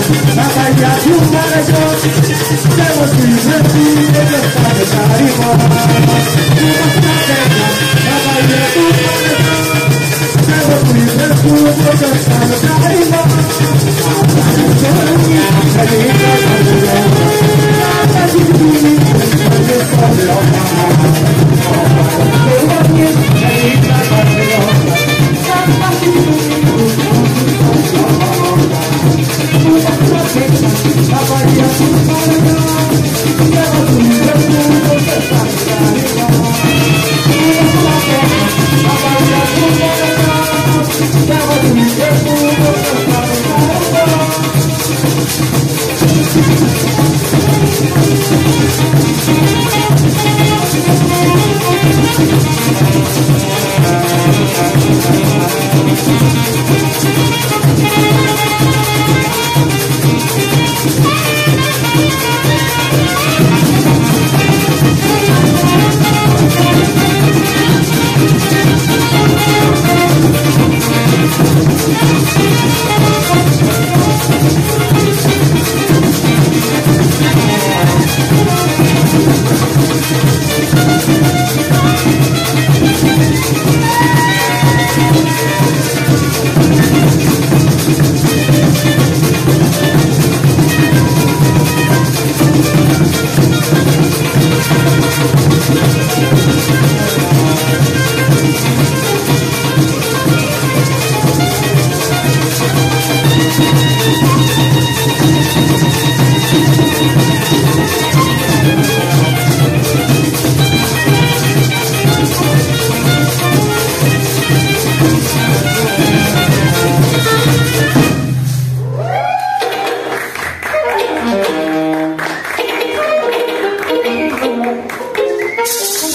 na Bahia do Maranhão. Temos que investir e dançar no carimbó. Uma terra na Bahia do Maranhão. Temos que investir e dançar no carimbó.